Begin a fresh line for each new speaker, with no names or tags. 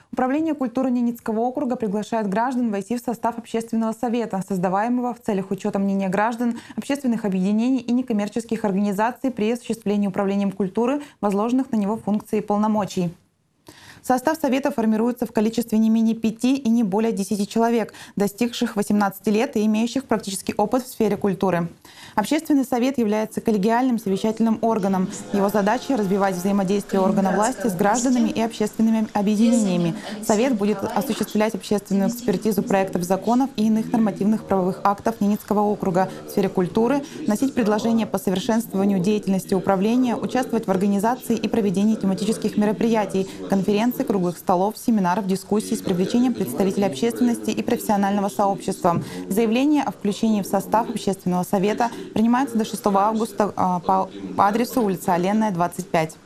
Управление культуры Ненецкого округа приглашает граждан войти в состав общественного совета, создаваемого в целях учета мнения граждан, общественных объединений и некоммерческих организаций при осуществлении управлением культуры возложенных на него функций и полномочий. Состав совета формируется в количестве не менее 5 и не более 10 человек, достигших 18 лет и имеющих практический опыт в сфере культуры. Общественный совет является коллегиальным совещательным органом. Его задача – развивать взаимодействие органов власти с гражданами и общественными объединениями. Совет будет осуществлять общественную экспертизу проектов законов и иных нормативных правовых актов Ненецкого округа в сфере культуры, вносить предложения по совершенствованию деятельности управления, участвовать в организации и проведении тематических мероприятий, конференций, круглых столов, семинаров, дискуссий с привлечением представителей общественности и профессионального сообщества. Заявление о включении в состав общественного совета принимается до 6 августа по адресу улица Оленная, 25.